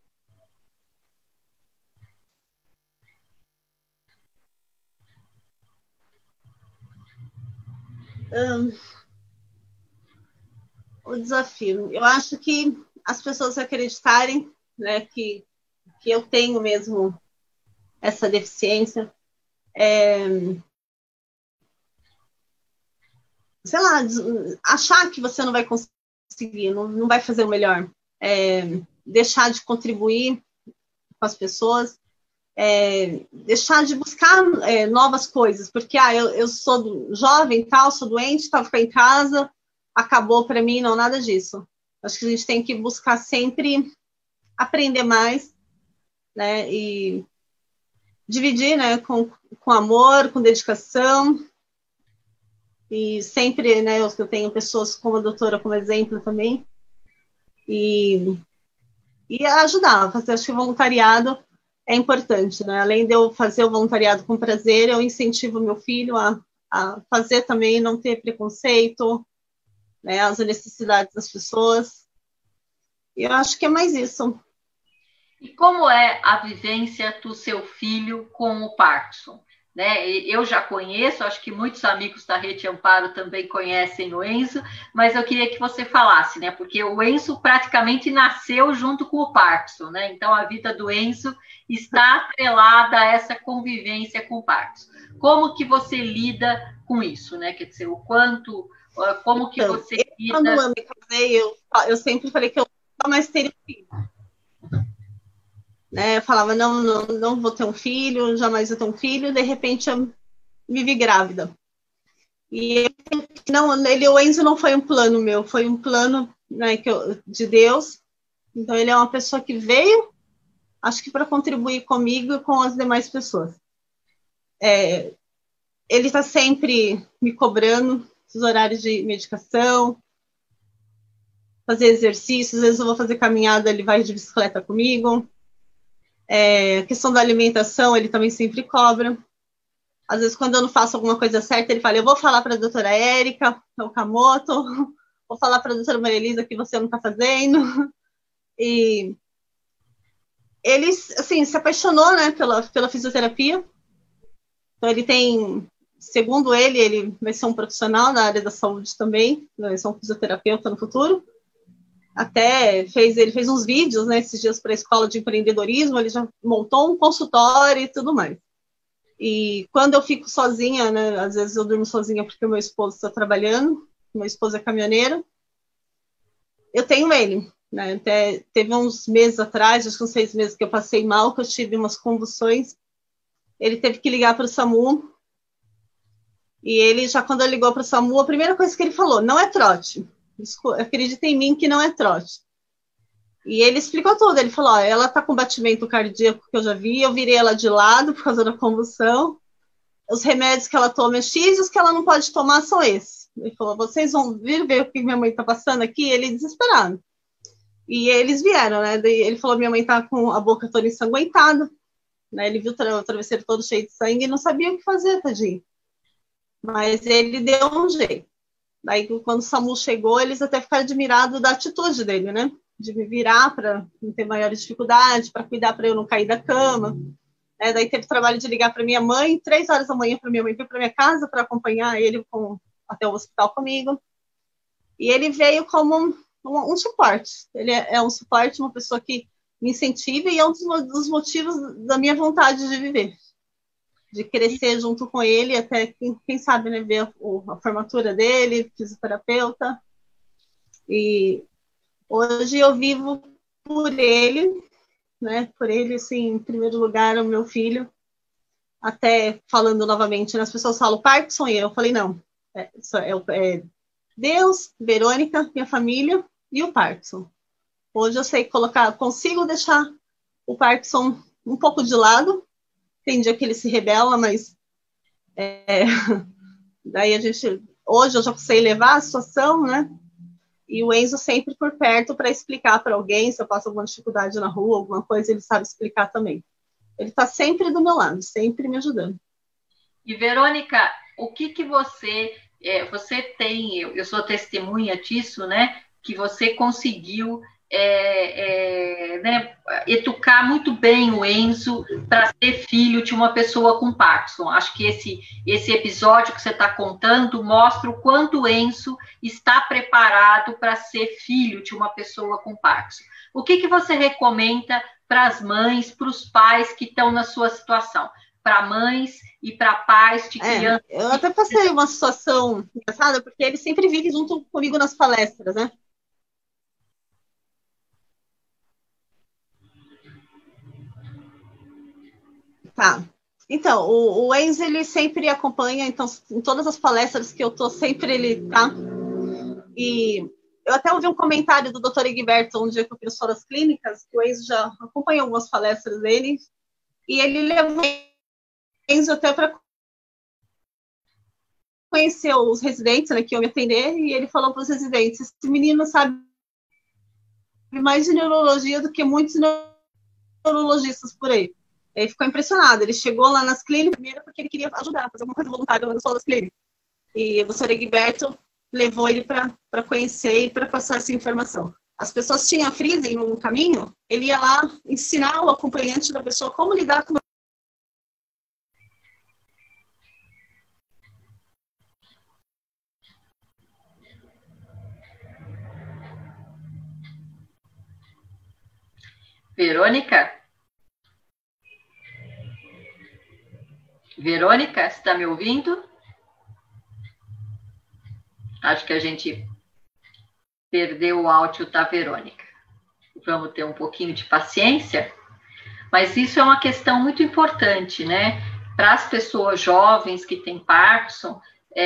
Um, o desafio, eu acho que as pessoas acreditarem, né, que, que eu tenho mesmo essa deficiência, é, sei lá, achar que você não vai conseguir, não, não vai fazer o melhor, é, deixar de contribuir com as pessoas, é, deixar de buscar é, novas coisas, porque ah, eu, eu sou jovem, tal, sou doente, tal, ficar em casa, acabou para mim, não, nada disso. Acho que a gente tem que buscar sempre aprender mais, né, e dividir, né, com, com amor, com dedicação, e sempre, né, eu, eu tenho pessoas como a doutora como exemplo também, e, e ajudar, fazer, acho que o voluntariado é importante, né, além de eu fazer o voluntariado com prazer, eu incentivo meu filho a, a fazer também, não ter preconceito, né, as necessidades das pessoas, e eu acho que é mais isso. E como é a vivência do seu filho com o Parkinson? Né? Eu já conheço, acho que muitos amigos da Rede Amparo também conhecem o Enzo, mas eu queria que você falasse, né? Porque o Enzo praticamente nasceu junto com o Parkinson, né? Então a vida do Enzo está atrelada a essa convivência com o Parkinson. Como que você lida com isso, né? Quer dizer, o quanto, como que Então, você eu, lida... Quando eu me casei, eu, eu sempre falei que eu nunca mais teria filho. Né? Eu falava, não, não, não vou ter um filho, jamais vou ter um filho, de repente eu me vi grávida. E não, ele, o Enzo não foi um plano meu, foi um plano, né, que eu, de Deus. Então ele é uma pessoa que veio, acho que para contribuir comigo e com as demais pessoas. É, ele está sempre me cobrando os horários de medicação, fazer exercícios, às vezes eu vou fazer caminhada, ele vai de bicicleta comigo. É, a questão da alimentação, ele também sempre cobra. Às vezes, quando eu não faço alguma coisa certa, ele fala, eu vou falar para a doutora Érica Okamoto, vou falar para a doutora Maria Elisa que você não está fazendo. E ele, assim, se apaixonou, né, pela, pela fisioterapia. Então, ele tem, segundo ele, ele vai ser um profissional na área da saúde também, vai ser um fisioterapeuta no futuro. Até fez, ele fez uns vídeos, né, esses dias para a escola de empreendedorismo, ele já montou um consultório e tudo mais. E quando eu fico sozinha, né, às vezes eu durmo sozinha porque o meu esposo está trabalhando, meu esposo é caminhoneiro, eu tenho ele, né, até teve uns meses atrás, acho que uns seis meses que eu passei mal, que eu tive umas convulsões, ele teve que ligar para o SAMU, e ele já quando ele ligou para o SAMU, a primeira coisa que ele falou, não é trote, acredita em mim que não é trote. E ele explicou tudo, ele falou, ó, ela tá com batimento cardíaco que eu já vi, eu virei ela de lado por causa da convulsão, os remédios que ela toma é X e os que ela não pode tomar são esses. Ele falou, vocês vão vir ver o que minha mãe tá passando aqui? Ele desesperado. E eles vieram, né? Daí ele falou, minha mãe tá com a boca toda ensanguentada, né? Ele viu o travesseiro todo cheio de sangue e não sabia o que fazer, tadinho. Mas ele deu um jeito. Daí, quando o SAMU chegou, eles até ficaram admirados da atitude dele, né? De me virar para não ter maiores dificuldades, para cuidar para eu não cair da cama. É, daí teve o trabalho de ligar para minha mãe, três horas da manhã para minha mãe vir para minha casa para acompanhar ele com, até o hospital comigo. E ele veio como um, um, um suporte. Ele é, é um suporte, uma pessoa que me incentiva e é um dos, dos motivos da minha vontade de viver. De crescer junto com ele, até, quem, quem sabe, né, ver a, a formatura dele, fisioterapeuta. E hoje eu vivo por ele, né, por ele, assim, em primeiro lugar, o meu filho. Até falando novamente, né, as pessoas falam Parkinson, e eu falei, não, é, é, é Deus, Verônica, minha família e o Parkinson. Hoje eu sei colocar, consigo deixar o Parkinson um pouco de lado, tem dia que ele se rebela, mas é, daí a gente, hoje eu já sei levar a situação, né, e o Enzo sempre por perto para explicar para alguém, se eu passo alguma dificuldade na rua, alguma coisa, ele sabe explicar também. Ele está sempre do meu lado, sempre me ajudando. E, Verônica, o que que você... É, você tem, eu, eu sou testemunha disso, né? Que você conseguiu é, é, né, educar muito bem o Enzo para ser filho de uma pessoa com Parkinson. Acho que esse, esse episódio que você está contando mostra o quanto o Enzo está preparado para ser filho de uma pessoa com Parkinson. O que que você recomenda para as mães, para os pais que estão na sua situação? Para mães e para pais de crianças. É, eu até passei uma situação engraçada, porque ele sempre vive junto comigo nas palestras, né? Tá. Então, o, o Enzo, ele sempre acompanha, então, em todas as palestras que eu tô, sempre ele tá. E eu até ouvi um comentário do doutor Egberto, um dia que eu fiz fora das clínicas, que o Enzo já acompanhou algumas palestras dele, e ele levou o Enzo até para conhecer os residentes, né, que iam me atender, e ele falou para os residentes, esse menino sabe mais de neurologia do que muitos neurologistas por aí. Ele ficou impressionado, ele chegou lá nas clínicas primeiro porque ele queria ajudar, fazer alguma coisa voluntária nas das clínicas. E o doutor Egberto levou ele para conhecer e para passar essa informação. As pessoas tinham a freezing no caminho, ele ia lá ensinar o acompanhante da pessoa como lidar com Verônica? Verônica, você está me ouvindo? Acho que a gente perdeu o áudio da Verônica. Vamos ter um pouquinho de paciência, mas isso é uma questão muito importante, né? Para as pessoas jovens que têm Parkinson,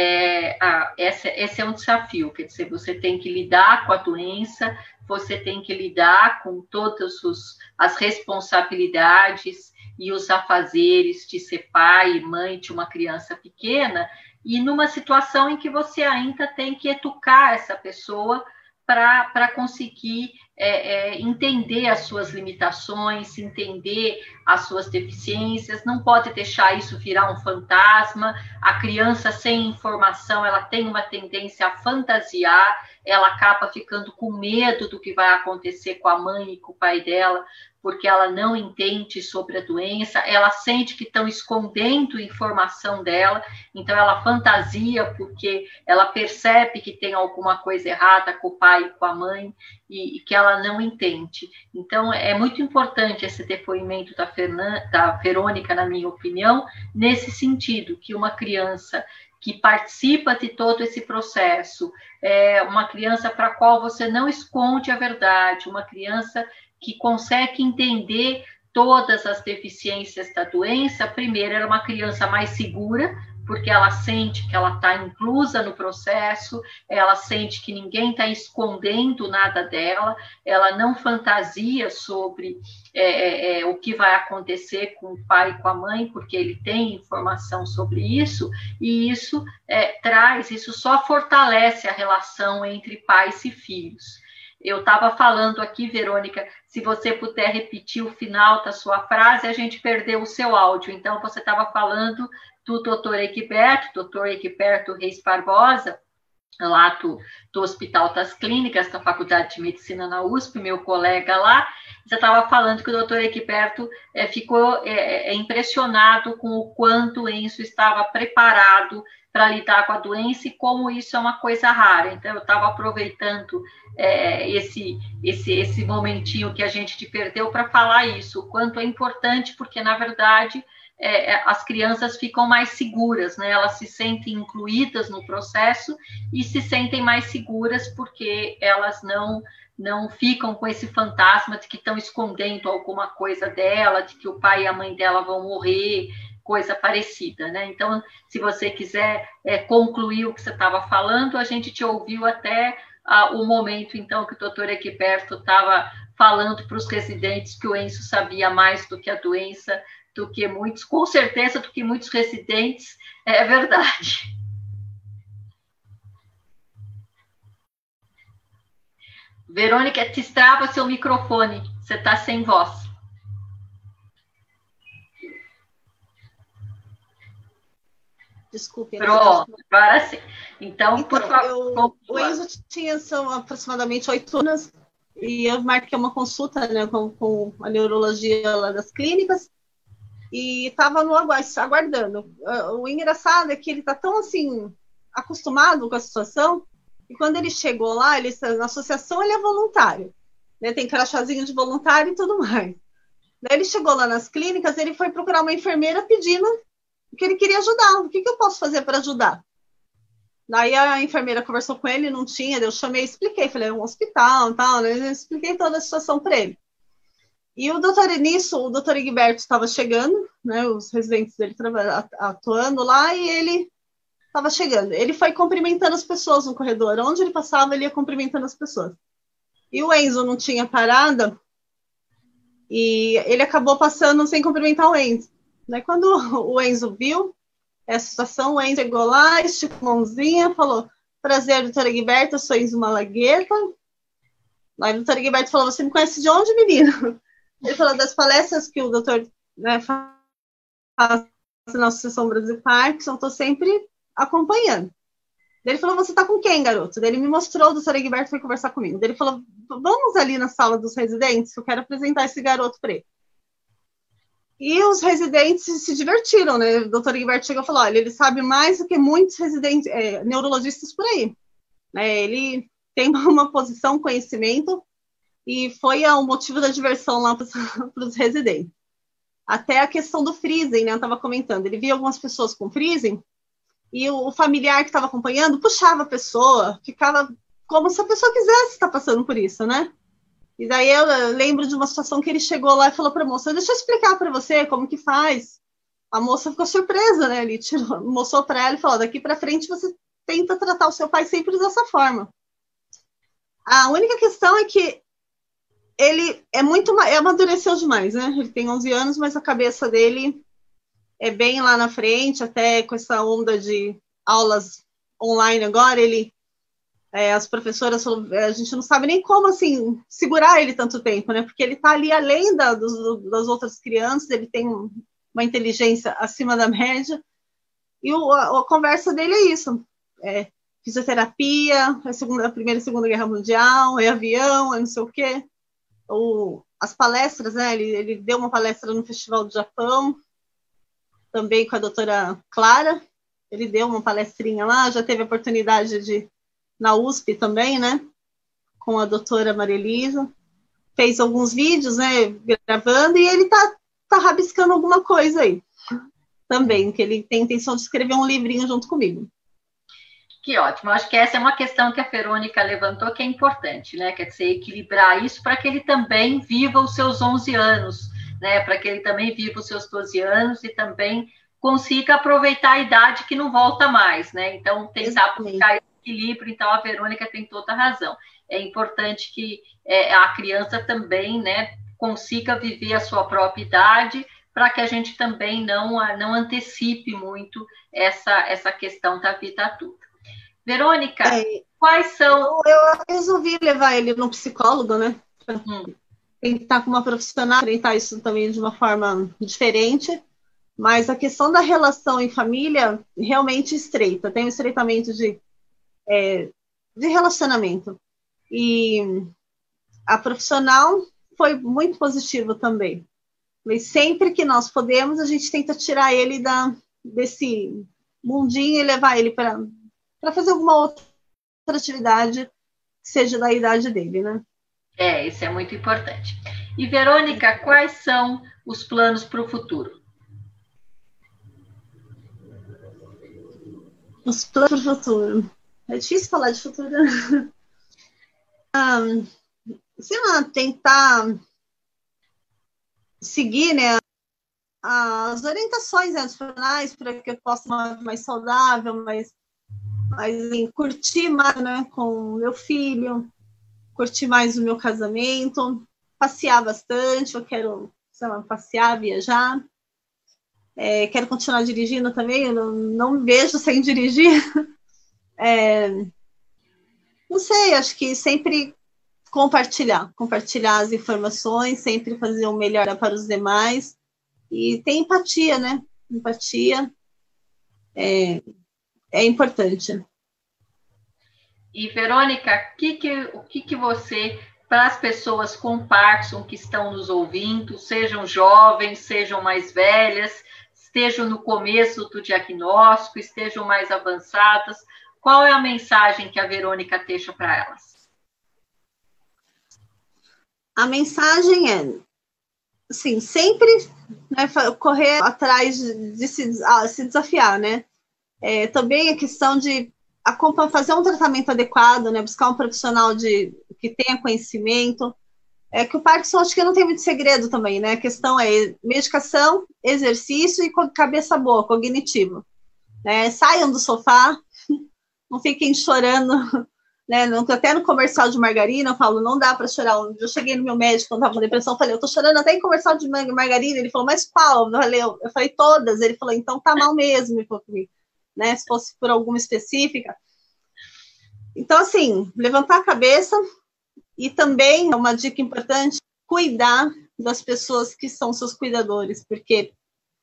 é, a, essa, esse é um desafio, quer dizer, você tem que lidar com a doença, você tem que lidar com todas os, as responsabilidades e os afazeres de ser pai e mãe de uma criança pequena, e numa situação em que você ainda tem que educar essa pessoa para conseguir é, é, entender as suas limitações, entender as suas deficiências, não pode deixar isso virar um fantasma. A criança sem informação, ela tem uma tendência a fantasiar, ela acaba ficando com medo do que vai acontecer com a mãe e com o pai dela, porque ela não entende sobre a doença, ela sente que estão escondendo informação dela, então ela fantasia porque ela percebe que tem alguma coisa errada com o pai e com a mãe e, e que ela não entende. Então, é muito importante esse depoimento da, Fernan, da Verônica, na minha opinião, nesse sentido, que uma criança que participa de todo esse processo, é uma criança para a qual você não esconde a verdade, uma criança que consegue entender todas as deficiências da doença. Primeiro, era uma criança mais segura, porque ela sente que ela está inclusa no processo, ela sente que ninguém está escondendo nada dela, ela não fantasia sobre é, é, o que vai acontecer com o pai e com a mãe, porque ele tem informação sobre isso, e isso é, traz, isso só fortalece a relação entre pais e filhos. Eu estava falando aqui, Verônica, se você puder repetir o final da sua frase, a gente perdeu o seu áudio. Então, você estava falando do doutor Egberto, doutor Egberto Reis Barbosa, lá do, do Hospital das Clínicas, da Faculdade de Medicina na U S P, meu colega lá. Você estava falando que o doutor Egberto é, ficou é, é, impressionado com o quanto o Enzo estava preparado para lidar com a doença e como isso é uma coisa rara. Então, eu estava aproveitando é, esse, esse, esse momentinho que a gente te perdeu para falar isso, o quanto é importante, porque, na verdade, é, as crianças ficam mais seguras, né? Elas se sentem incluídas no processo e se sentem mais seguras porque elas não, não ficam com esse fantasma de que estão escondendo alguma coisa dela, de que o pai e a mãe dela vão morrer, coisa parecida, né? Então, se você quiser é, concluir o que você estava falando, a gente te ouviu até ah, o momento, então, que o doutor Egberto estava falando para os residentes que o Enzo sabia mais do que a doença, do que muitos, com certeza, do que muitos residentes, é verdade. Verônica, destrava seu microfone, você está sem voz. Desculpe. Pronto, agora sim. Então, então por favor. O Enzo tinha são aproximadamente oito anos e eu marquei uma consulta, né, com, com a neurologia lá das clínicas e estava no aguardando. O engraçado é que ele está tão assim acostumado com a situação e quando ele chegou lá, ele na associação ele é voluntário, né, tem crachazinho de voluntário e tudo mais. Daí ele chegou lá nas clínicas, ele foi procurar uma enfermeira pedindo que ele queria ajudar. O que, que eu posso fazer para ajudar? Daí a enfermeira conversou com ele, não tinha, eu chamei, expliquei, falei, é um hospital e tal, né? Eu expliquei toda a situação para ele. E o doutor, nisso, o doutor Egberto estava chegando, né, os residentes dele atuando lá, e ele estava chegando. Ele foi cumprimentando as pessoas no corredor. Onde ele passava, ele ia cumprimentando as pessoas. E o Enzo não tinha parada, e ele acabou passando sem cumprimentar o Enzo. Né? Quando o Enzo viu essa situação, o Enzo chegou lá, esticou a mãozinha, falou: prazer, doutor Egberto, eu sou Enzo Malagueta. Aí o doutor Egberto falou: você me conhece de onde, menino? Ele falou das palestras que o doutor, né, faz na Associação Brasil Parkinson, estou sempre acompanhando. Ele falou: você está com quem, garoto? Ele me mostrou, o doutor Egberto foi conversar comigo. Ele falou: vamos ali na sala dos residentes, eu quero apresentar esse garoto para ele. E os residentes se divertiram, né? O doutor Egberto chegou e falou: olha, ele sabe mais do que muitos residentes, é, neurologistas por aí. É, ele tem uma posição, conhecimento, e foi o motivo da diversão lá para os residentes. Até a questão do freezing, né? Eu estava comentando. Ele via algumas pessoas com freezing, e o, o familiar que estava acompanhando puxava a pessoa, ficava como se a pessoa quisesse estar passando por isso, né? E daí eu lembro de uma situação que ele chegou lá e falou para a moça: deixa eu explicar para você como que faz. A moça ficou surpresa, né? Ele tirou, mostrou para ela e falou: daqui para frente você tenta tratar o seu pai sempre dessa forma. A única questão é que ele é muito, é, amadureceu demais, né? Ele tem onze anos, mas a cabeça dele é bem lá na frente, até com essa onda de aulas online agora, ele, é, as professoras falaram: a gente não sabe nem como, assim, segurar ele tanto tempo, né? Porque ele está ali além da, dos, das outras crianças, ele tem uma inteligência acima da média, e o, a, a conversa dele é isso, é fisioterapia, é a, segunda, a Primeira e Segunda Guerra Mundial, é avião, é não sei o quê. O, as palestras, né? Ele, ele deu uma palestra no Festival do Japão, também com a doutora Clara, ele deu uma palestrinha lá, já teve a oportunidade de, na U S P também, né? Com a doutora Maria Elisa, fez alguns vídeos, né? Gravando, e ele tá, tá rabiscando alguma coisa aí, também, que ele tem intenção de escrever um livrinho junto comigo. Que ótimo, acho que essa é uma questão que a Verônica levantou, que é importante, né? Quer dizer, equilibrar isso para que ele também viva os seus onze anos, né? Para que ele também viva os seus doze anos e também consiga aproveitar a idade que não volta mais, né? Então, tentar buscar esse equilíbrio. Então, a Verônica tem toda a razão. É importante que é, a criança também, né, consiga viver a sua própria idade, para que a gente também não, não antecipe muito essa, essa questão da vida adulta. Verônica, é, quais são... Eu, eu resolvi levar ele no psicólogo, né? Hum. Tentar com uma profissional, tentar isso também de uma forma diferente, mas a questão da relação em família realmente estreita, tem um estreitamento de, é, de relacionamento. E a profissional foi muito positiva também. Mas sempre que nós podemos, a gente tenta tirar ele da, desse mundinho e levar ele para... para fazer alguma outra atividade que seja da idade dele, né? É, isso é muito importante. E, Verônica, quais são os planos para o futuro? Os planos para o futuro. É difícil falar de futuro. ah, sei lá, tentar seguir, né, as orientações nacionais para que eu possa ser mais, mais saudável, mais mas assim, curtir mais, né, com o meu filho, curtir mais o meu casamento, passear bastante, eu quero, sei lá, passear, viajar, é, quero continuar dirigindo também, eu não, não me vejo sem dirigir, é, não sei, acho que sempre compartilhar, compartilhar as informações, sempre fazer o melhor para os demais, e ter empatia, né, empatia, é, é importante. E, Verônica, que que, o que, que você, para as pessoas com Parkinson que estão nos ouvindo, sejam jovens, sejam mais velhas, estejam no começo do diagnóstico, estejam mais avançadas, qual é a mensagem que a Verônica deixa para elas? A mensagem é, assim, sempre, né, correr atrás de, de se, ah, se desafiar, né? É, também a questão de fazer um tratamento adequado, né, buscar um profissional de, que tenha conhecimento, É que o Parkinson acho que não tem muito segredo também, né? A questão é medicação, exercício e cabeça boa, cognitivo. Né? Saiam do sofá, não fiquem chorando, né? Até no comercial de margarina eu falo, não dá para chorar. Eu cheguei no meu médico quando estava com depressão, falei, eu tô chorando até em comercial de margarina. Ele falou, mas qual? Eu falei, eu falei todas. Ele falou, então tá mal mesmo. Ele falou comigo, né? Se fosse por alguma específica. Então, assim, levantar a cabeça. E também, uma dica importante, cuidar das pessoas que são seus cuidadores, porque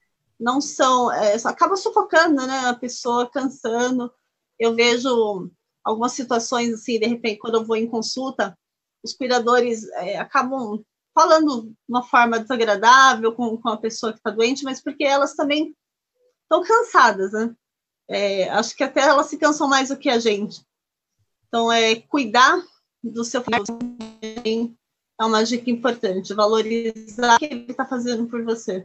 não são, é, acaba sufocando, né, a pessoa, cansando. Eu vejo algumas situações, assim, de repente, quando eu vou em consulta, os cuidadores é, acabam falando de uma forma desagradável com, com a pessoa que está doente, mas porque elas também estão cansadas, né? É, acho que até elas se cansam mais do que a gente. Então, é cuidar do seu filho é uma dica importante, valorizar o que ele está fazendo por você.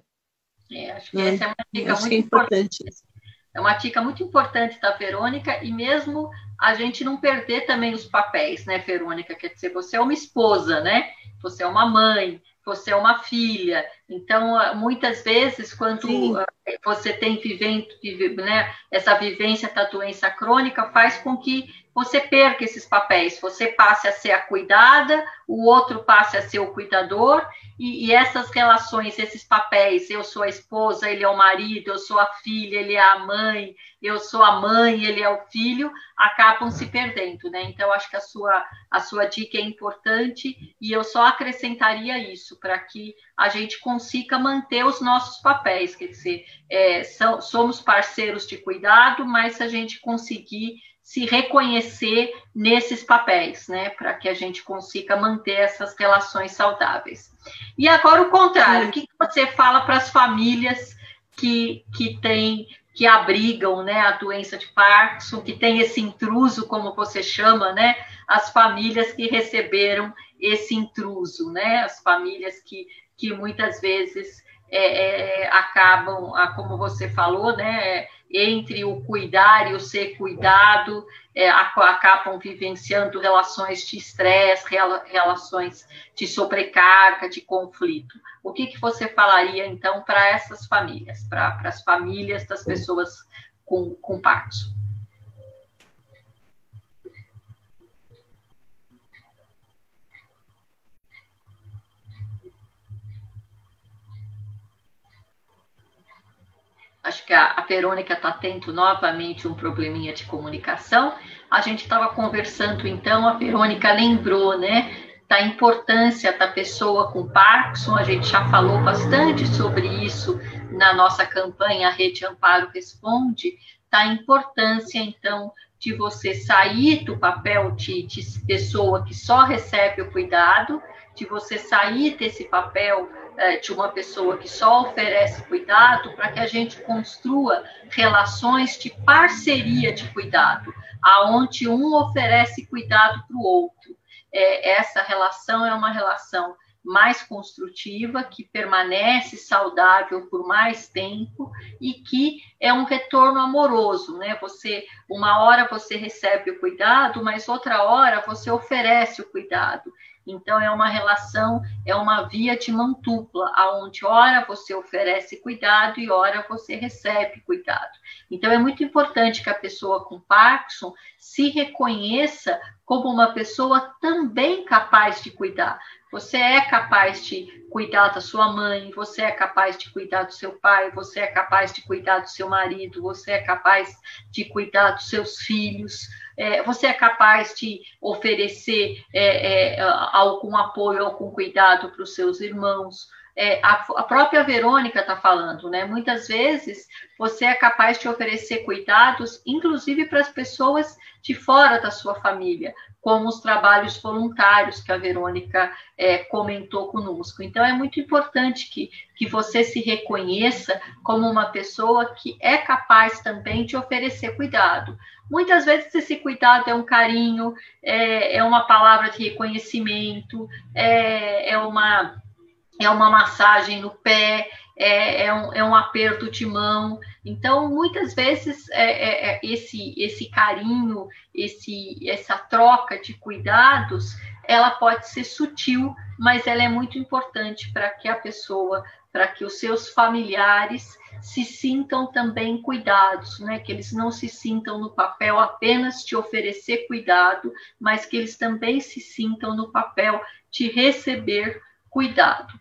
É, acho que é. Essa é uma dica acho muito que é importante. importante. É uma dica muito importante da Verônica, e mesmo a gente não perder também os papéis, né, Verônica? Quer dizer, você é uma esposa, né? Você é uma mãe, você é uma filha. Então, muitas vezes, quando Sim. você tem vivendo, né, essa vivência da doença crônica, faz com que você perca esses papéis, você passe a ser a cuidada, o outro passe a ser o cuidador, e, e essas relações, esses papéis, eu sou a esposa, ele é o marido, eu sou a filha, ele é a mãe, eu sou a mãe, ele é o filho, acabam se perdendo, né? Então, acho que a sua, a sua dica é importante, e eu só acrescentaria isso, para que a gente consiga manter os nossos papéis, quer dizer, é, são, somos parceiros de cuidado, mas a gente conseguir se reconhecer nesses papéis, né, para que a gente consiga manter essas relações saudáveis. E agora o contrário, o que você fala para as famílias que, que têm, que abrigam, né, a doença de Parkinson, que tem esse intruso, como você chama, né, as famílias que receberam esse intruso, né, as famílias que, que muitas vezes é, é, acabam, como você falou, né, entre o cuidar e o ser cuidado, é, acabam vivenciando relações de estresse, relações de sobrecarga, de conflito. O que, que você falaria, então, para essas famílias, para as famílias das pessoas com, com Parkinson? Acho que a, a Verônica está tendo novamente um probleminha de comunicação. A gente estava conversando, então, a Verônica lembrou, né, da importância da pessoa com Parkinson. A gente já falou bastante sobre isso na nossa campanha Rede Amparo Responde, da importância, então, de você sair do papel de, de pessoa que só recebe o cuidado, de você sair desse papel de uma pessoa que só oferece cuidado, para que a gente construa relações de parceria de cuidado, aonde um oferece cuidado para o outro. É, essa relação é uma relação mais construtiva, que permanece saudável por mais tempo e que é um retorno amoroso, né? Você, uma hora você recebe o cuidado, mas outra hora você oferece o cuidado. Então, é uma relação, é uma via de mão dupla, onde ora você oferece cuidado e ora você recebe cuidado. Então, é muito importante que a pessoa com Parkinson se reconheça como uma pessoa também capaz de cuidar. Você é capaz de cuidar da sua mãe, você é capaz de cuidar do seu pai, você é capaz de cuidar do seu marido, você é capaz de cuidar dos seus filhos, é, você é capaz de oferecer é, é, algum apoio, algum cuidado para os seus irmãos. É, a, a própria Verônica está falando, né? Muitas vezes você é capaz de oferecer cuidados, inclusive para as pessoas de fora da sua família, como os trabalhos voluntários que a Verônica é, comentou conosco. Então, é muito importante que, que você se reconheça como uma pessoa que é capaz também de oferecer cuidado. Muitas vezes esse cuidado é um carinho, é, é uma palavra de reconhecimento, é, é uma... é uma massagem no pé, é, é, um, é um aperto de mão. Então, muitas vezes, é, é, é esse, esse carinho, esse, essa troca de cuidados ela pode ser sutil, mas ela é muito importante para que a pessoa, para que os seus familiares se sintam também cuidados, né? Que eles não se sintam no papel apenas de oferecer cuidado, mas que eles também se sintam no papel de receber cuidado.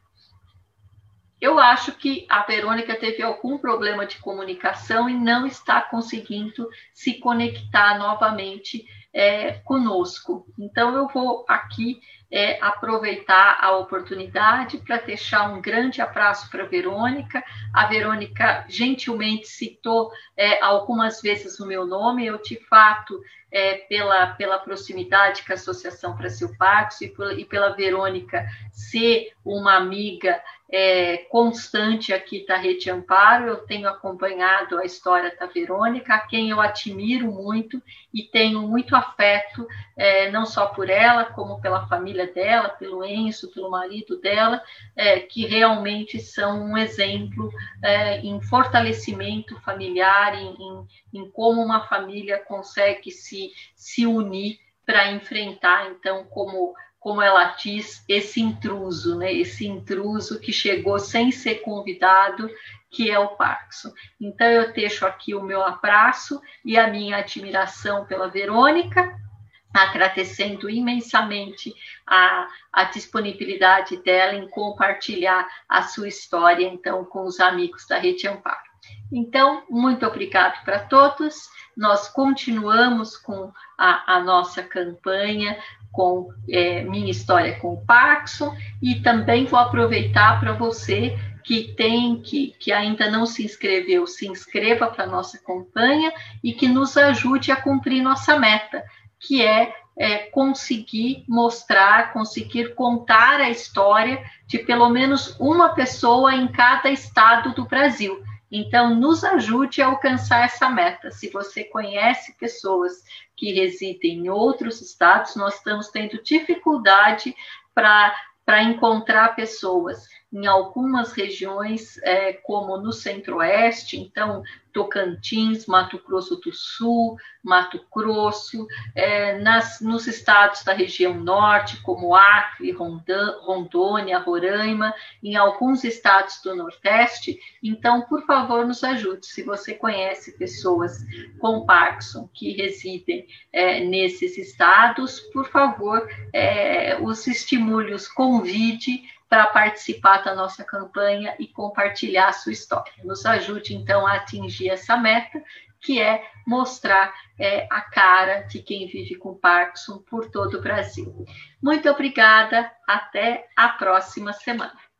Eu acho que a Verônica teve algum problema de comunicação e não está conseguindo se conectar novamente é, conosco. Então, eu vou aqui é, aproveitar a oportunidade para deixar um grande abraço para a Verônica. A Verônica gentilmente citou é, algumas vezes o meu nome. Eu, de fato, é, pela, pela proximidade com a Associação Brasil Pax e, por, e pela Verônica ser uma amiga É, constante aqui da Rede Amparo, eu tenho acompanhado a história da Verônica, a quem eu admiro muito e tenho muito afeto, é, não só por ela, como pela família dela, pelo Enzo, pelo marido dela, é, que realmente são um exemplo é, em fortalecimento familiar, em, em, em como uma família consegue se, se unir para enfrentar, então, como como ela diz, esse intruso, né? Esse intruso que chegou sem ser convidado, que é o Parkinson. Então, eu deixo aqui o meu abraço e a minha admiração pela Verônica, agradecendo imensamente a, a disponibilidade dela em compartilhar a sua história, então, com os amigos da Rede Amparo. Então, muito obrigado para todos. Nós continuamos com a, a nossa campanha, com é, Minha História com o Parkinson, e também vou aproveitar para você que tem, que, que ainda não se inscreveu, se inscreva para a nossa campanha e que nos ajude a cumprir nossa meta, que é, é conseguir mostrar, conseguir contar a história de pelo menos uma pessoa em cada estado do Brasil. Então, nos ajude a alcançar essa meta. Se você conhece pessoas que residem em outros estados, nós estamos tendo dificuldade para para encontrar pessoas em algumas regiões, é, como no Centro-Oeste, então Tocantins, Mato Grosso do Sul, Mato Grosso, é, nas, nos estados da região norte, como Acre, Rondônia, Roraima, em alguns estados do Nordeste. Então, por favor, nos ajude. Se você conhece pessoas com Parkinson que residem é, nesses estados, por favor, é, os estimule, os convide para participar da nossa campanha e compartilhar a sua história. Nos ajude, então, a atingir essa meta, que é mostrar é, a cara de quem vive com Parkinson por todo o Brasil. Muito obrigada, até a próxima semana.